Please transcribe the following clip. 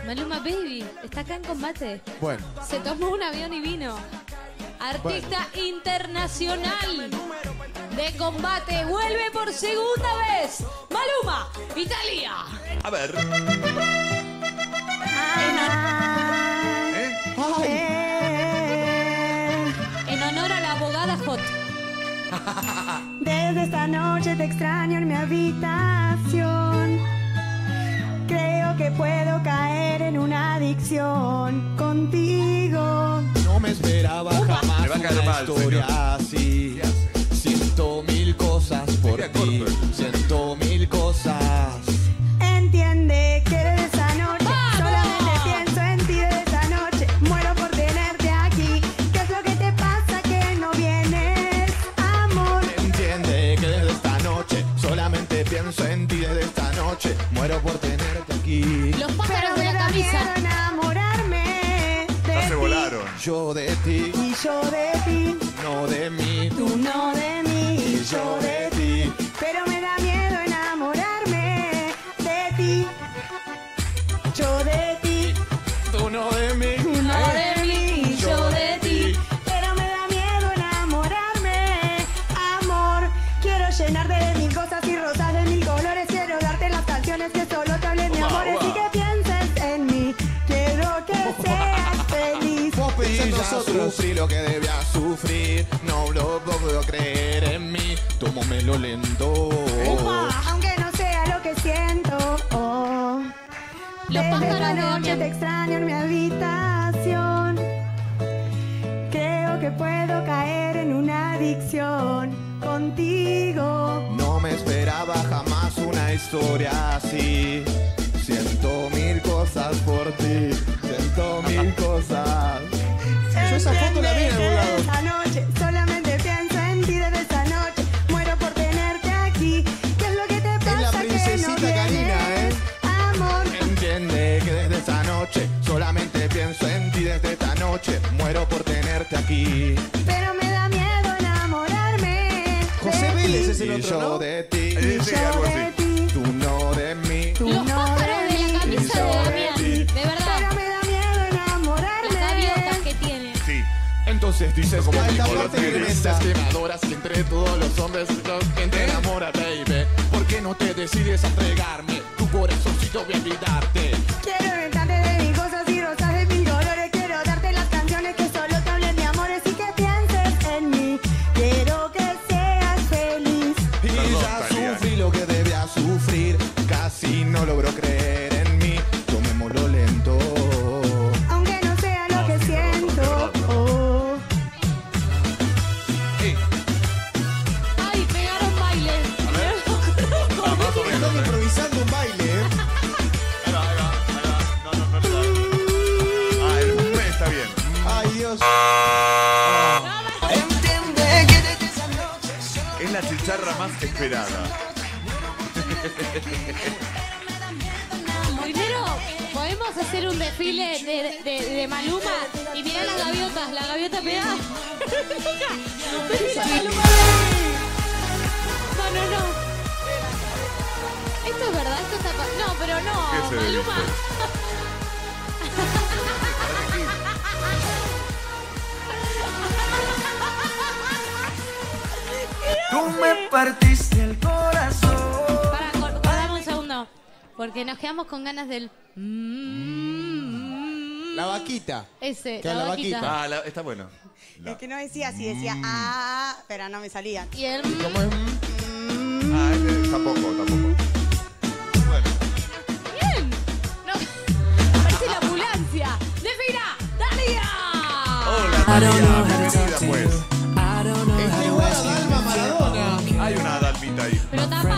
Maluma Baby, está acá en combate. Bueno. Se tomó un avión y vino. Artista internacional de combate. Vuelve por segunda vez. Maluma, Italia. A ver. En honor a la abogada Hot. Desde esta noche te extraño en mi habitación. Creo que puedo caer en una adicción contigo. No me esperaba jamás Me va a caer una mal, historia así. Siento mil cosas por ti. Siento mil cosas. Entiende que desde esa noche solamente pienso en ti. Desde esa noche muero por tenerte aquí. ¿Qué es lo que te pasa que no vienes, amor? Entiende que desde esta noche solamente pienso en ti. Desde esta noche muero por tenerte aquí. Los pájaros Pero de me la da miedo camisa. enamorarme de Ya se ti. volaron. Yo de ti, Y yo de ti, no de mí. tú no de mí. Y yo de ti. Pero me da miedo enamorarme de ti. Yo de ti, Tú no de mí. tú no de mí. Y yo de ti. ti. Pero me da miedo enamorarme, amor. Quiero llenarte de mil cosas y rosas de mil colores. Quiero darte las canciones que solo te hablen de amores y que pienses en mí. Quiero que seas feliz. Vos pensás nosotros. Sufrí lo que debía sufrir. No lo puedo creer en mí. Tómamelo lento. Aunque no sea lo que siento. Los Desde pájaros esta de noche Damián. te extraño en mi habitación. Creo que puedo caer en una adicción contigo. No me esperaba jamás una historia así. Siento mil cosas por ti. Siento mil cosas. Yo esa foto la vi en algún lado. Desde esta noche solamente pienso en ti. Desde esta noche muero por tenerte aquí. ¿Qué es lo que te pasa la que no princesita Karina, vienes, amor? Entiende que desde esta noche solamente pienso en ti. Desde esta noche muero por tenerte aquí. Pero me da miedo enamorarme. José de Vélez ti. es el otro, ¿no? De ti. Sí, Yo algo de así. ti. Tú no de mí. Tú Los no pájaros de la camisa de Damián. De Pero verdad. me da miedo enamorarme. Las gaviotas que tiene. Sí. Entonces dices Como que tipo esta los parte que tigres. dices que me adoras y entre todos los hombres quien te enamora, baby. ¿Por qué no te decides a entregarme tu corazoncito? Voy a gritarte. Quiero inventarte de mil cosas y rosas de mil colores. Quiero darte las canciones que solo te hablen de amores y que pienses en mí. Quiero que seas feliz. Y Perdón, ya Talía. sufrí lo que debía sufrir. Casi no logro creer en mí. Tomémoslo lento. Aunque no sea lo que siento. Ay, pegaron baile. Más o menos. Están improvisando un baile, ¿eh? Ahí va, ahí va, ahí va. No, no, no, no. Ah, el boom está bien. Ay, Dios. Es la chicharra más esperada. Primero, podemos hacer un desfile de Maluma y mirar las gaviotas. La gaviota pegada. No, no, no. Esto es verdad, esto está... No, pero ¿Qué no, se Maluma. Tú me partiste el corazón. Dame un segundo. Porque nos quedamos con ganas del... La vaquita. Ese, Que la la vaquita. vaquita. Ah, está bueno. Es que no decía así, decía pero no me salía. Y el... ¿Cómo es? Ah, tampoco, tampoco. Bueno. ¡Bien! No, parece la ambulancia. ¡Defina! ¡Dalia! Hola, María. Bienvenida, pues. Es igual a Dalma Maradona. Hay una dalmita ahí. Pero tapa